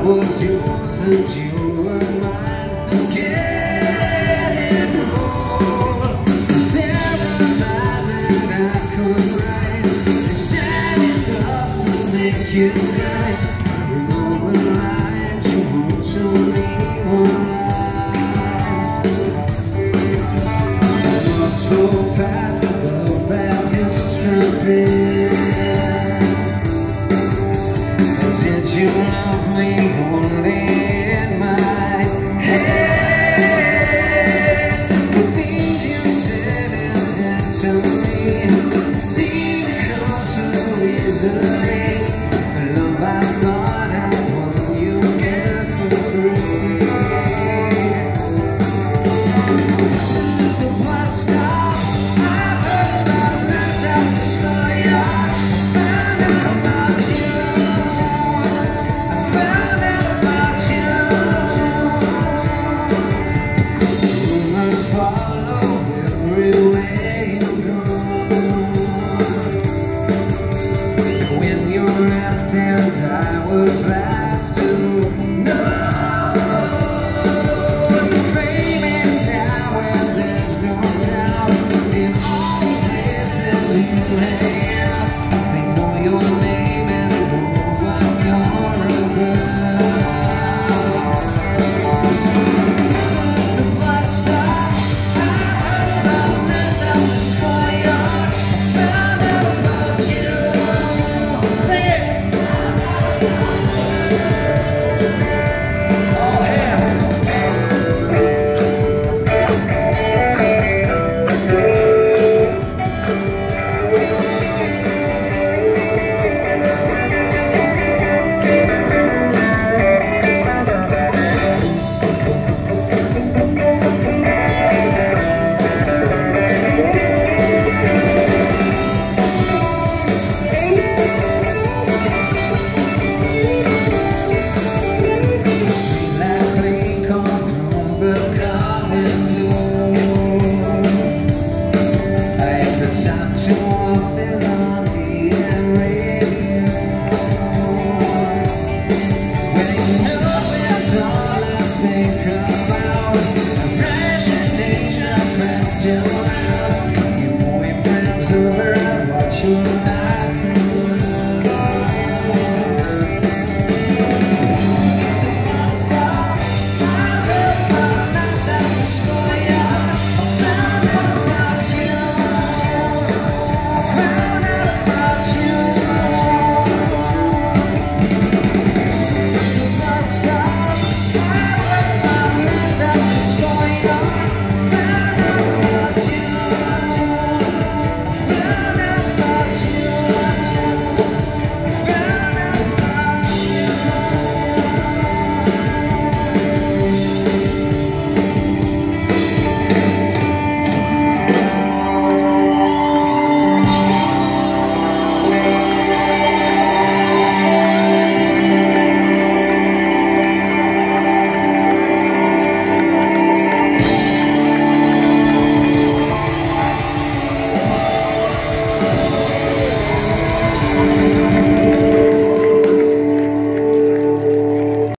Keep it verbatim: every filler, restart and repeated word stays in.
was yours and you were mine. Getting old, seven that I could write. It's sad enough to make you cry. You know the lines you wrote to me were lies. Much roll past the love that used to be. Did you love me?